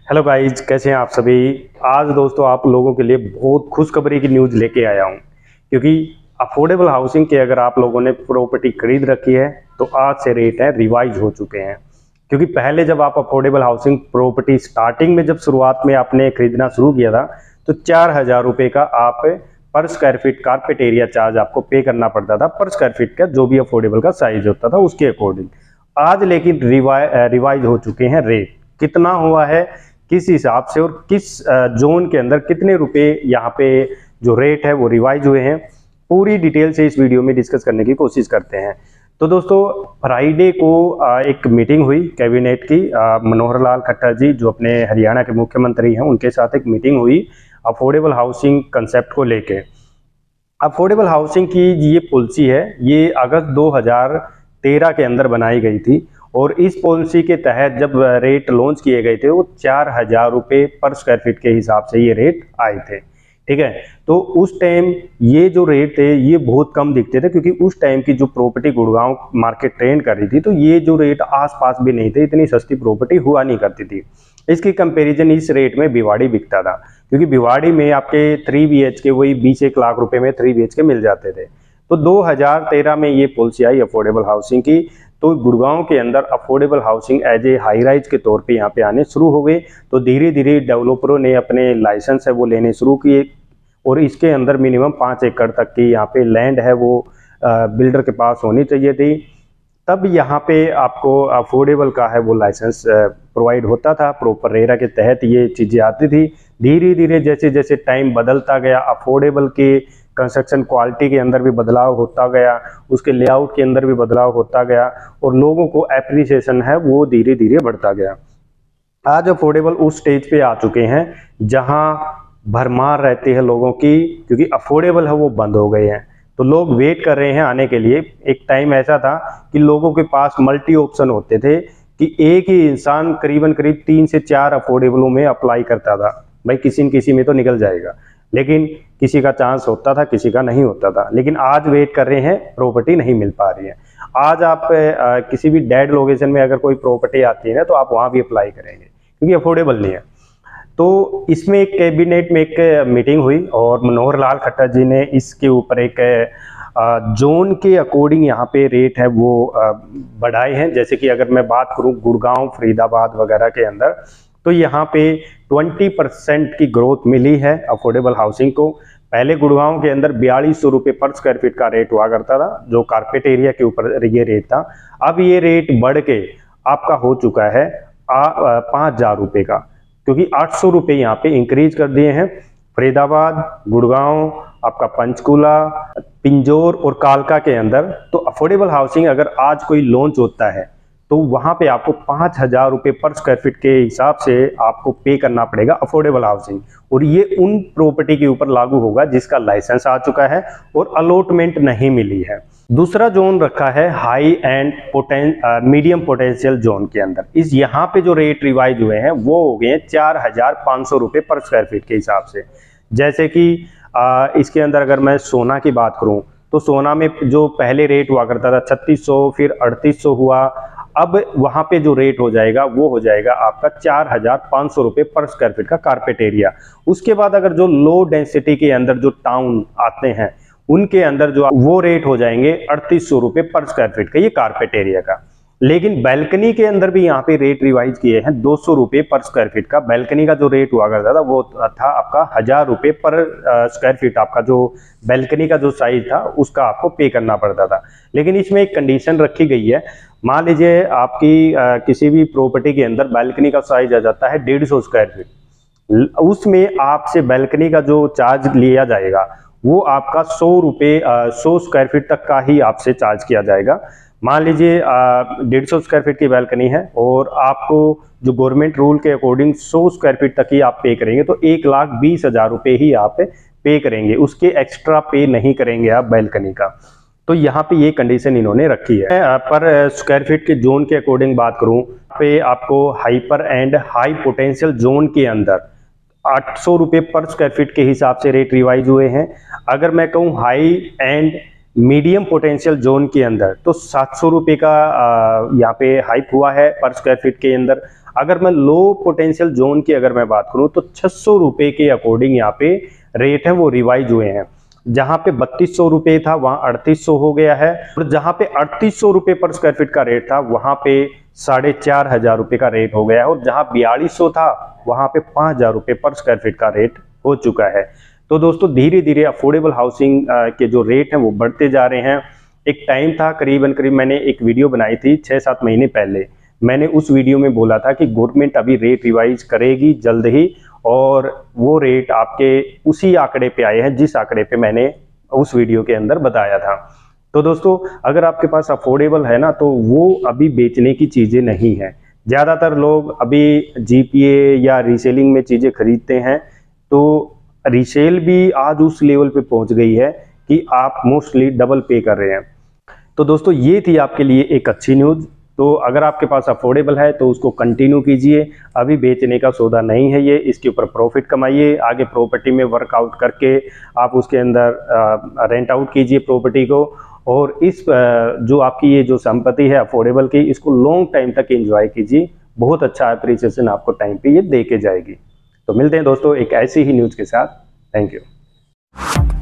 Hello guys, कैसे हैं आप सभी। आज दोस्तों आप लोगों के लिए बहुत खुशखबरी की न्यूज़ लेके आया हूं, क्योंकि अफोर्डेबल हाउसिंग के अगर आप लोगों ने प्रॉपर्टी खरीद रखी है तो आज से रेट है रिवाइज हो चुके हैं। क्योंकि पहले जब आप अफोर्डेबल हाउसिंग प्रॉपर्टी स्टार्टिंग में जब शुरुआत में आपने खरीदना शुरू किया था तो 4,000 रुपये का आप पर square feet carpet area charge आपको पे करना पड़ता था, पर स्क्वायर फीट का जो भी अफोर्डेबल का साइज होता था उसके अकॉर्डिंग। आज लेकिन रिवाइज हो चुके हैं रेट। कितना हुआ है, किस हिसाब से और किस जोन के अंदर कितने रुपए यहाँ पे जो रेट है वो रिवाइज हुए हैं, पूरी डिटेल से इस वीडियो में डिस्कस करने की कोशिश करते हैं। तो दोस्तों फ्राइडे को एक मीटिंग हुई कैबिनेट की। मनोहर लाल खट्टर जी जो अपने हरियाणा के मुख्यमंत्री हैं उनके साथ एक मीटिंग हुई अफोर्डेबल हाउसिंग कंसेप्ट को लेके। अफोर्डेबल हाउसिंग की ये पॉलिसी है, ये अगस्त 2013 के अंदर बनाई गई थी और इस पॉलिसी के तहत जब रेट लॉन्च किए गए थे वो 4,000 रुपये पर स्क्वायर फीट के हिसाब से ये रेट आए थे। ठीक है, तो उस टाइम ये जो रेट थे ये बहुत कम दिखते थे, क्योंकि उस टाइम की जो प्रॉपर्टी गुड़गांव मार्केट ट्रेंड कर रही थी तो ये जो रेट आसपास भी नहीं थे, इतनी सस्ती प्रॉपर्टी हुआ नहीं करती थी। इसकी कंपैरिजन इस रेट में भिवाड़ी बिकता था, क्योंकि भिवाड़ी में आपके 3 BHK वही 20-1 लाख रुपए में 3 BHK मिल जाते थे। तो 2013 में ये पॉलिसी आई अफोर्डेबल हाउसिंग की, तो गुड़गांव के अंदर affordable housing as a high rise के तौर पे यहाँ पे आने शुरू हो गए। तो धीरे धीरे डेवलपरों ने अपने लाइसेंस है वो लेने शुरू किए और इसके अंदर मिनिमम 5 एकड़ तक की यहाँ पे लैंड है वो बिल्डर के पास होनी चाहिए थी। तब यहाँ पे आपको अफोर्डेबल का है वो लाइसेंस प्रोवाइड होता था, प्रॉपर रेरा के तहत ये चीज़ें आती थी। धीरे धीरे जैसे जैसे टाइम बदलता गया अफोर्डेबल के कंस्ट्रक्शन क्वालिटी के अंदर भी बदलाव होता गया, उसके लेआउट के अंदर भी बदलाव होता गया और लोगों को एप्रिसिएशन है वो धीरे धीरे बढ़ता गया। आज अफोर्डेबल उस स्टेज पे आ चुके हैं जहां भरमार रहती है लोगों की, क्योंकि अफोर्डेबल है वो बंद हो गए हैं। तो लोग वेट कर रहे हैं आने के लिए। एक टाइम ऐसा था कि लोगों के पास मल्टी ऑप्शन होते थे कि एक ही इंसान करीबन 3 से 4 अफोर्डेबलों में अप्लाई करता था, भाई किसी न किसी में तो निकल जाएगा, लेकिन किसी का चांस होता था किसी का नहीं होता था। लेकिन आज वेट कर रहे हैं, प्रॉपर्टी नहीं मिल पा रही है। आज आप किसी भी डेड लोकेशन में अगर कोई प्रॉपर्टी आती है ना तो आप वहाँ भी अप्लाई करेंगे, क्योंकि अफोर्डेबल नहीं है। तो इसमें एक कैबिनेट में एक मीटिंग हुई और मनोहर लाल खट्टर जी ने इसके ऊपर एक जोन के अकॉर्डिंग यहाँ पे रेट है वो बढ़ाए हैं। जैसे कि अगर मैं बात करूँ गुड़गांव, फरीदाबाद वगैरह के अंदर, तो यहाँ पे 20% की ग्रोथ मिली है अफोर्डेबल हाउसिंग को। पहले गुड़गांव के अंदर 4200 रुपये पर स्क्वायर फीट का रेट हुआ करता था, जो कारपेट एरिया के ऊपर ये रेट था। अब ये रेट बढ़ के आपका हो चुका है 5,000 रुपये का, क्योंकि 800 रुपये यहाँ पे इंक्रीज कर दिए हैं। फरीदाबाद, गुड़गांव, आपका पंचकूला, पिंजौर और कालका के अंदर तो अफोर्डेबल हाउसिंग अगर आज कोई लॉन्च होता है तो वहां पे आपको 5,000 रुपये पर स्क्वायर फीट के हिसाब से आपको पे करना पड़ेगा अफोर्डेबल हाउसिंग। और ये उन प्रॉपर्टी के ऊपर लागू होगा जिसका लाइसेंस आ चुका है और अलॉटमेंट नहीं मिली है। दूसरा जोन रखा है high and medium potential zone के अंदर। इस यहाँ पे जो रेट रिवाइज हुए हैं वो हो गए हैं 4,500 रुपये पर स्क्वायर फीट के हिसाब से। जैसे कि इसके अंदर अगर मैं सोना की बात करूं तो सोना में जो पहले रेट हुआ करता था 3600, फिर 3800 हुआ। अब वहां पे जो रेट हो जाएगा वो हो जाएगा आपका 4,500 रुपये पर स्क्वायर फीट का कारपेट एरिया। उसके बाद अगर जो लो डेंसिटी के अंदर जो टाउन आते हैं उनके अंदर जो वो रेट हो जाएंगे 3800 रुपये पर स्क्वायर फीट का, ये कारपेट एरिया का। लेकिन बैल्कनी के अंदर भी यहाँ पे रेट रिवाइज किए हैं 200 रुपये पर स्क्वायर फीट का। बैल्कनी का जो रेट हुआ करता था वो था आपका 1,000 रुपये पर स्क्वायर फीट। आपका जो बैल्कनी का जो साइज था उसका आपको पे करना पड़ता था। लेकिन इसमें एक कंडीशन रखी गई है, मान लीजिए आपकी किसी भी प्रॉपर्टी के अंदर बैल्कनी का साइज आ जाता है 150 स्क्वायर फीट, उसमें आपसे बैल्कनी का जो चार्ज लिया जाएगा वो आपका 100 रुपये 100 स्क्वायर फीट तक का ही आपसे चार्ज किया जाएगा। मान लीजिए 150 स्क्वायर फीट की बैल्कनी है और आपको जो गवर्नमेंट रूल के अकॉर्डिंग 100 स्क्वायर फीट तक ही आप पे करेंगे, तो 1,20,000 रुपये ही आप पे करेंगे, उसके एक्स्ट्रा पे नहीं करेंगे आप बैल्कनी का। तो यहाँ पे ये कंडीशन इन्होंने रखी है। पर स्क्वायर फीट के जोन के अकॉर्डिंग बात करूँ पे आपको hyper and high potential zone के अंदर 800 रुपये पर स्क्वायर फीट के हिसाब से रेट रिवाइज हुए हैं। अगर मैं कहूँ high and medium potential zone के अंदर तो 700 रुपये का यहाँ पे हाइप हुआ है पर स्क्वायर फीट के अंदर। अगर मैं लो पोटेंशियल जोन की अगर मैं बात करूं तो 600 रुपए के अकॉर्डिंग यहाँ पे रेट है वो रिवाइज हुए हैं। जहां पे 3200 रुपए था वहां 3800 हो गया है, और जहां पे 3800 रुपए पर स्क्वायर फीट का रेट था वहां पे 4500 रुपए का रेट हो गया है, और जहां 4200 था वहां पे 5000 रुपए पर स्क्वायर फीट का रेट हो चुका है। तो दोस्तों धीरे धीरे अफोर्डेबल हाउसिंग के जो रेट हैं वो बढ़ते जा रहे हैं। एक टाइम था करीब मैंने एक वीडियो बनाई थी 6-7 महीने पहले, मैंने उस वीडियो में बोला था कि गवर्नमेंट अभी रेट रिवाइज करेगी जल्द ही, और वो रेट आपके उसी आंकड़े पे आए हैं जिस आंकड़े पे मैंने उस वीडियो के अंदर बताया था। तो दोस्तों अगर आपके पास अफोर्डेबल है ना तो वो अभी बेचने की चीजें नहीं है। ज्यादातर लोग अभी जीपीए या रीसेलिंग में चीजें खरीदते हैं, तो रीसेल भी आज उस लेवल पे पहुंच गई है कि आप मोस्टली डबल पे कर रहे हैं। तो दोस्तों ये थी आपके लिए एक अच्छी न्यूज़। तो अगर आपके पास अफोर्डेबल है तो उसको कंटिन्यू कीजिए, अभी बेचने का सौदा नहीं है ये, इसके ऊपर प्रॉफिट कमाइए, आगे प्रॉपर्टी में वर्कआउट करके आप उसके अंदर रेंट आउट कीजिए प्रॉपर्टी को, और इस जो आपकी ये जो संपत्ति है अफोर्डेबल की, इसको लॉन्ग टाइम तक एंजॉय कीजिए। बहुत अच्छा अप्रिसिएशन आपको टाइम पे ये दे के जाएगी। तो मिलते हैं दोस्तों एक ऐसी ही न्यूज़ के साथ। Thank you.